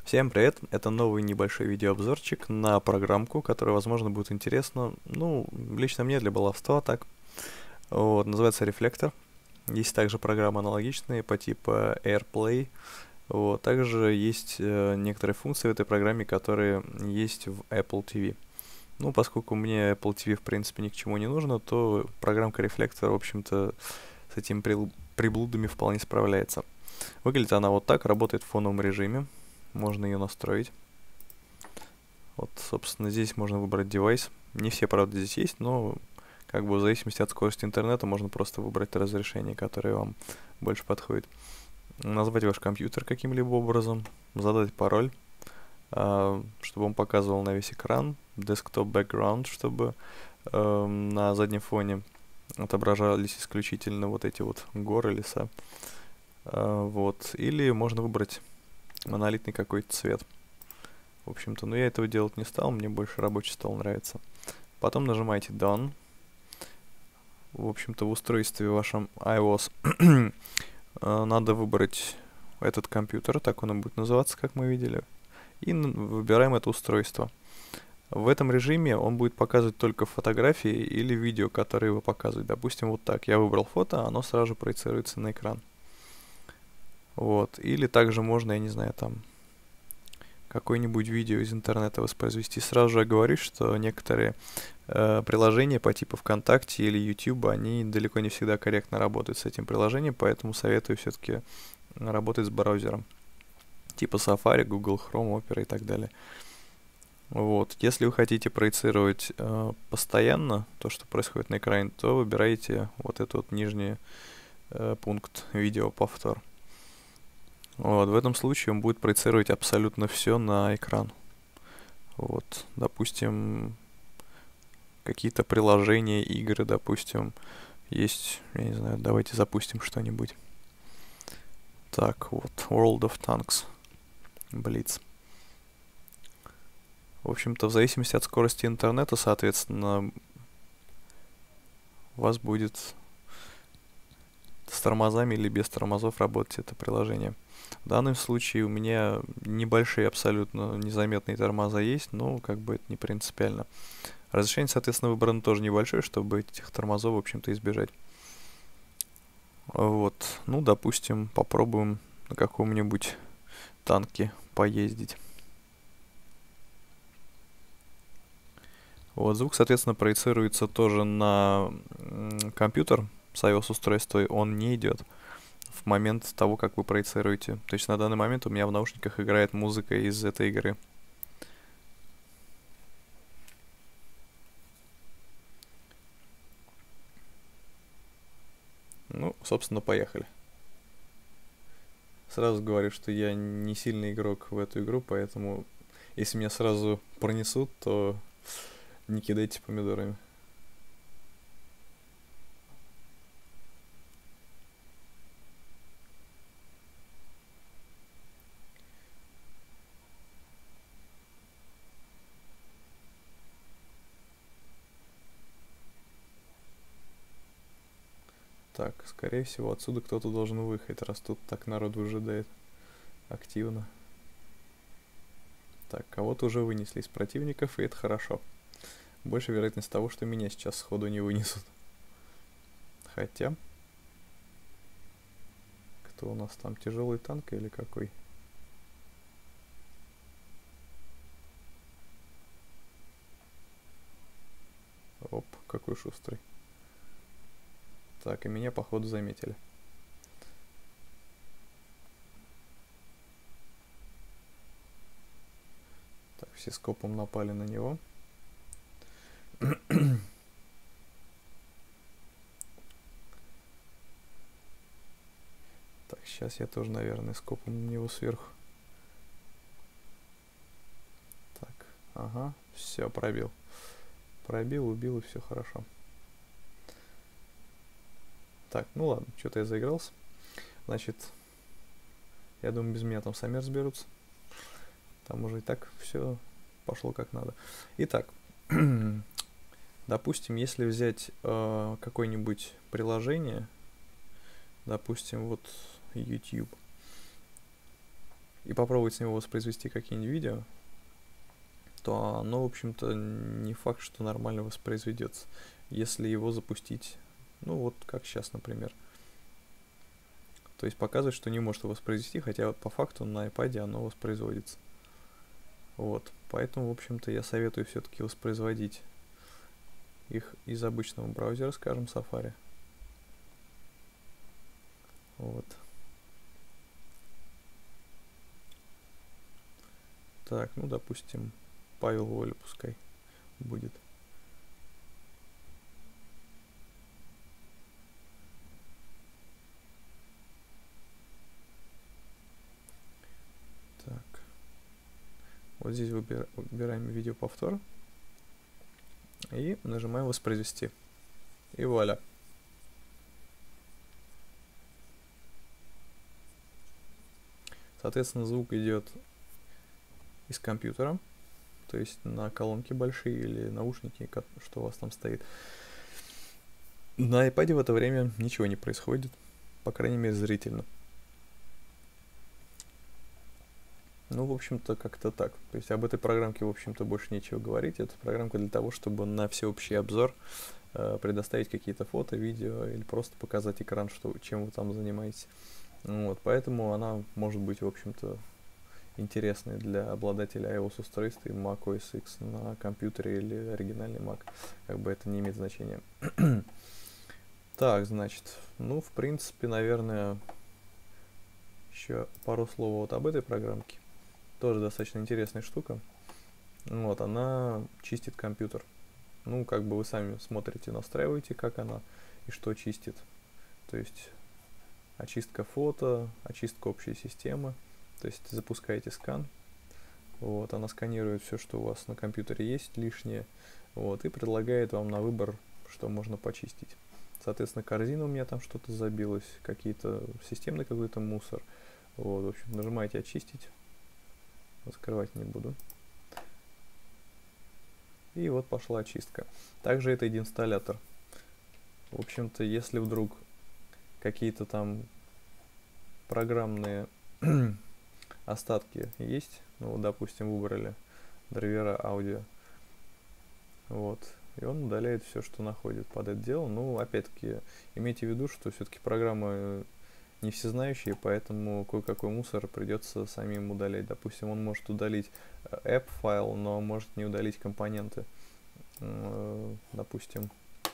Всем привет! Это новый небольшой видеообзорчик на программку, которая, возможно, будет интересна, ну, лично мне для баловства, так. Вот, называется Reflector. Есть также программы аналогичные по типу AirPlay. Вот, также есть некоторые функции в этой программе, которые есть в Apple TV. Ну, поскольку мне Apple TV, в принципе, ни к чему не нужно, то программка Reflector, в общем-то, с этими приблудами вполне справляется. Выглядит она вот так, работает в фоновом режиме. Можно ее настроить. Вот, собственно, здесь можно выбрать девайс. Не все, правда, здесь есть, но как бы в зависимости от скорости интернета можно просто выбрать разрешение, которое вам больше подходит. Назвать ваш компьютер каким-либо образом, задать пароль, чтобы он показывал на весь экран, desktop background, чтобы на заднем фоне отображались исключительно вот эти вот горы, леса. Вот. Или можно выбрать монолитный какой-то цвет. В общем-то, но я этого делать не стал, мне больше рабочий стол нравится. Потом нажимаете Done. В общем-то, в устройстве вашем iOS надо выбрать этот компьютер, так он и будет называться, как мы видели. И выбираем это устройство. В этом режиме он будет показывать только фотографии или видео, которые вы показываете. Допустим, вот так. Я выбрал фото, оно сразу же проецируется на экран. Вот. Или также можно, я не знаю, там какое-нибудь видео из интернета воспроизвести. Сразу же оговорюсь, что некоторые приложения по типу ВКонтакте или YouTube, они далеко не всегда корректно работают с этим приложением, поэтому советую все-таки работать с браузером. Типа Safari, Google Chrome, Opera и так далее. Вот. Если вы хотите проецировать постоянно то, что происходит на экране, то выбираете вот этот вот нижний пункт «Видеоповтор». Вот, в этом случае он будет проецировать абсолютно все на экран. Вот, допустим, какие-то приложения, игры, допустим, есть, я не знаю, давайте запустим что-нибудь. Так, вот, World of Tanks, Blitz. В общем-то, в зависимости от скорости интернета, соответственно, у вас будет с тормозами или без тормозов работать это приложение. В данном случае у меня небольшие, абсолютно незаметные тормоза есть, но как бы это не принципиально. Разрешение, соответственно, выбрано тоже небольшое, чтобы этих тормозов, в общем-то, избежать. Вот, ну, допустим, попробуем на каком-нибудь танке поездить. Вот, звук, соответственно, проецируется тоже на компьютер с iOS-устройства, он не идет в момент того, как вы проецируете. То есть на данный момент у меня в наушниках играет музыка из этой игры. Ну, собственно, поехали. Сразу говорю, что я не сильный игрок в эту игру, поэтому если меня сразу пронесут, то не кидайте помидорами. Так, скорее всего, отсюда кто-то должен выехать, раз тут так народ выжидает активно. Так, кого-то уже вынесли из противников, и это хорошо. Больше вероятность того, что меня сейчас сходу не вынесут. Хотя... Кто у нас там, тяжелый танк или какой? Оп, какой шустрый. Так, и меня, походу, заметили. Так, все скопом напали на него. Так, сейчас я тоже, наверное, скопом на него сверху. Так, ага, все, пробил. Пробил, убил, и все хорошо. Так, ну ладно, что-то я заигрался. Значит, я думаю, без меня там сами разберутся. Там уже и так все пошло как надо. Итак, допустим, если взять какое-нибудь приложение, допустим, вот YouTube, и попробовать с него воспроизвести какие-нибудь видео, то оно, в общем-то, не факт, что нормально воспроизведется, если его запустить, ну вот как сейчас, например. То есть показывает, что не может его воспроизвести, хотя по факту на iPad оно воспроизводится. Вот, поэтому, в общем-то, я советую все-таки воспроизводить их из обычного браузера, скажем, Safari. Вот. Так, ну, допустим, Павел Воля пускай будет. Так. Вот здесь выбираем видеоповтор и нажимаем воспроизвести. И вуаля. Соответственно, звук идет из компьютера, то есть на колонки большие или наушники, что у вас там стоит. На iPad в это время ничего не происходит, по крайней мере зрительно. Ну, в общем-то, как-то так. То есть об этой программке, в общем-то, больше нечего говорить. Это программка для того, чтобы на всеобщий обзор предоставить какие-то фото, видео или просто показать экран, чем вы там занимаетесь. Вот, поэтому она может быть, в общем-то, интересной для обладателя iOS-устройств и macOS X на компьютере или оригинальный Mac. Как бы это не имеет значения. Так, значит, ну, в принципе, наверное, еще пару слов вот об этой программке. Тоже достаточно интересная штука. Вот, она чистит компьютер. Ну, как бы вы сами смотрите, настраиваете, как она и что чистит. То есть очистка фото, очистка общей системы. То есть запускаете скан. Вот, она сканирует все, что у вас на компьютере есть лишнее. Вот, и предлагает вам на выбор, что можно почистить. Соответственно, корзина у меня там что-то забилось, какие-то системный какой-то мусор. Вот, в общем, нажимаете очистить. Закрывать не буду. И вот пошла очистка. Также это инсталлятор. В общем-то, если вдруг какие-то там программные остатки есть, ну, допустим, выбрали драйвера аудио, вот, и он удаляет все, что находит под это дело. Ну, опять-таки, имейте в виду, что все-таки программы не всезнающие, поэтому кое-какой мусор придется самим удалять. Допустим, он может удалить app файл, но может не удалить компоненты. Допустим,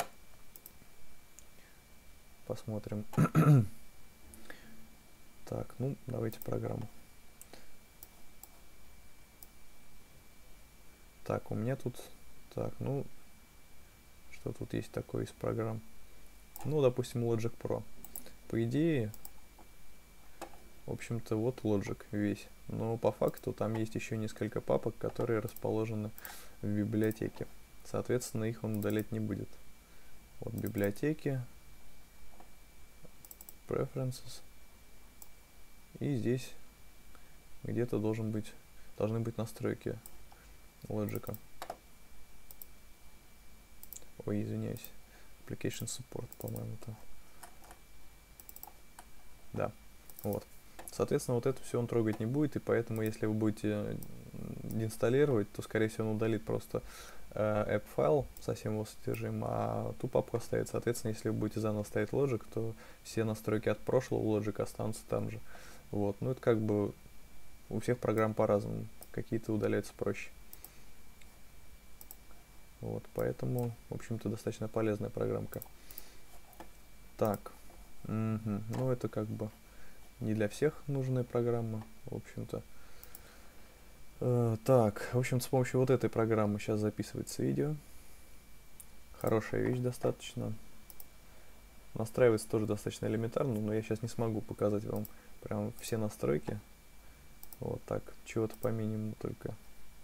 посмотрим. Так, ну, давайте программу. Так, у меня тут... Так, ну, что тут есть такое из программ? Ну, допустим, Logic Pro. По идее, в общем-то, вот Logic весь. Но по факту там есть еще несколько папок, которые расположены в библиотеке. Соответственно, их он удалять не будет. Вот библиотеки, Preferences. И здесь где-то должны быть настройки Logic. Ой, извиняюсь. Application Support, по-моему, там. Да, вот. Соответственно, вот это все он трогать не будет, и поэтому, если вы будете инсталлировать, то, скорее всего, он удалит просто app файл со всем его содержимым, а ту папку оставит. Соответственно, если вы будете заново ставить Logic, то все настройки от прошлого Logic останутся там же. Вот, ну это как бы у всех программ по-разному, какие-то удаляются проще. Вот, поэтому, в общем-то, достаточно полезная программка. Так, ну это как бы не для всех нужная программа, в общем-то. Так, в общем, с помощью вот этой программы сейчас записывается видео. Хорошая вещь достаточно. Настраивается тоже достаточно элементарно, но я сейчас не смогу показать вам прям все настройки. Вот так, чего-то по минимуму только.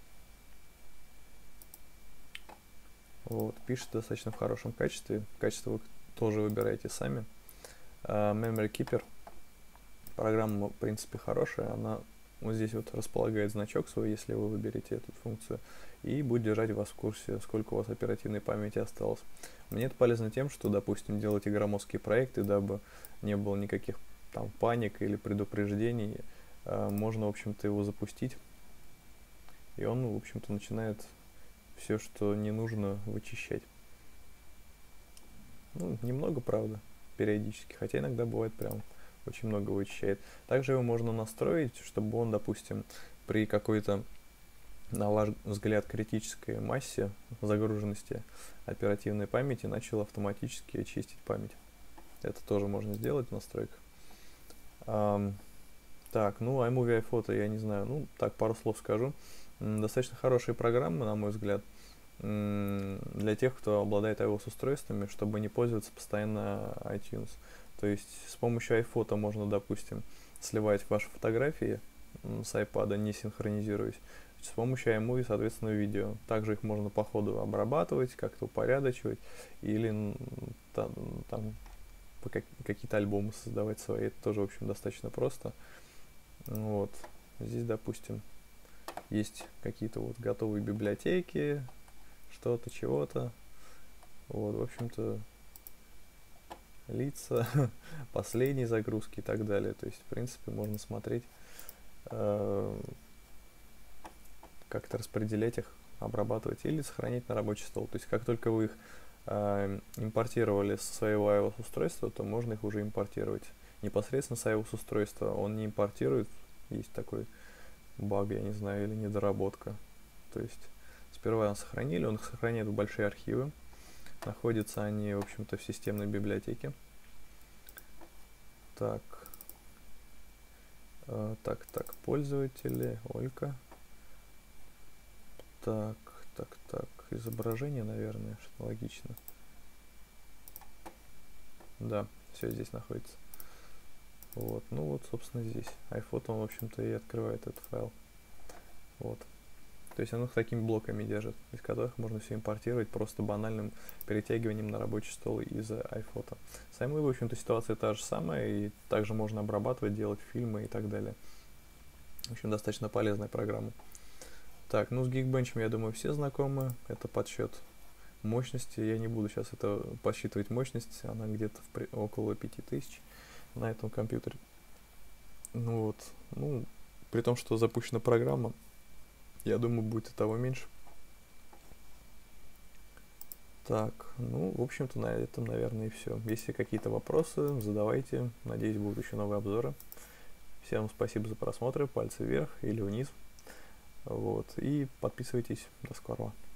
Вот, пишет достаточно в хорошем качестве. Качество вы тоже выбираете сами. Memory Keeper. Программа, в принципе, хорошая. Она вот здесь вот располагает значок свой, если вы выберете эту функцию, и будет держать вас в курсе, сколько у вас оперативной памяти осталось. Мне это полезно тем, что, допустим, делаете громоздкие проекты, дабы не было никаких там паник или предупреждений. можно, в общем-то, его запустить, и он, в общем-то, начинает все, что не нужно, вычищать. Ну, немного, правда, периодически, хотя иногда бывает прям очень много вычищает. Также его можно настроить, чтобы он, допустим, при какой-то, на ваш взгляд, критической массе загруженности оперативной памяти начал автоматически очистить память. Это тоже можно сделать в настройках. Так, ну, iMovie, iPhoto, я не знаю, ну, так, пару слов скажу. Достаточно хорошие программы, на мой взгляд, для тех, кто обладает iOS-устройствами, чтобы не пользоваться постоянно iTunes. То есть с помощью iPhoto можно, допустим, сливать ваши фотографии с iPad, не синхронизируясь. С помощью iMovie, соответственно, видео. Также их можно по ходу обрабатывать, как-то упорядочивать, или там какие-то альбомы создавать свои. Это тоже, в общем, достаточно просто. Вот. Здесь, допустим, есть какие-то вот готовые библиотеки, что-то, чего-то. Вот, в общем-то, лица, последние загрузки и так далее. То есть, в принципе, можно смотреть, как-то распределять их, обрабатывать или сохранить на рабочий стол. То есть, как только вы их импортировали со своего iOS-устройства, то можно их уже импортировать. Непосредственно с iOS-устройства он не импортирует. Есть такой баг, я не знаю, или недоработка. То есть, сперва сохранили, он их сохраняет в большие архивы. Находятся они, в общем-то, в системной библиотеке. Так, пользователи, Олька. Так, изображение, наверное, что логично. Да, все здесь находится. Вот, ну вот, собственно, здесь. iPhoto, он, в общем-то, и открывает этот файл. Вот. То есть он их такими блоками держит, из которых можно все импортировать просто банальным перетягиванием на рабочий стол из iPhoto. С iMovie, в общем-то, ситуация та же самая, и также можно обрабатывать, делать фильмы и так далее. В общем, достаточно полезная программа. Так, ну с Geekbench, я думаю, все знакомы. Это подсчет мощности. Я не буду сейчас это подсчитывать мощность. Она где-то около 5000 на этом компьютере. Ну вот. Ну, при том, что запущена программа, я думаю, будет и того меньше. Так, ну, в общем-то, на этом, наверное, и все. Если какие-то вопросы, задавайте. Надеюсь, будут еще новые обзоры. Всем спасибо за просмотр. Пальцы вверх или вниз. Вот. И подписывайтесь. До скорого.